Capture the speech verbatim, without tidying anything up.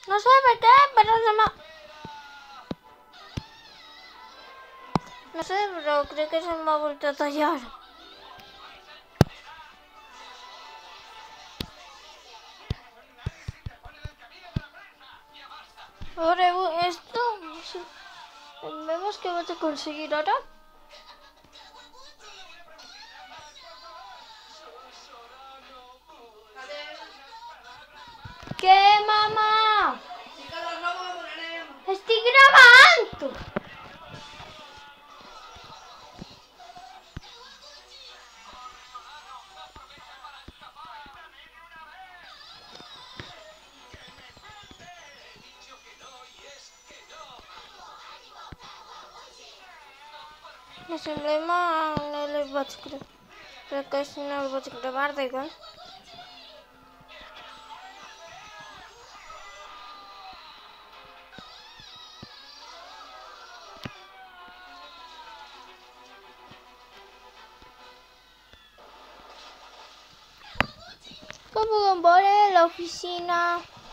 No sé por qué, pero se me... No sé, pero creo que se me ha vuelto a tallar. Ahora esto... Vemos que vas a conseguir ahora. ¿Qué, mamá? Estoy grabando. El emblema no les vaig creure. Crec que si no el vaig gravar, da igual. ¿Cómo voy a la oficina?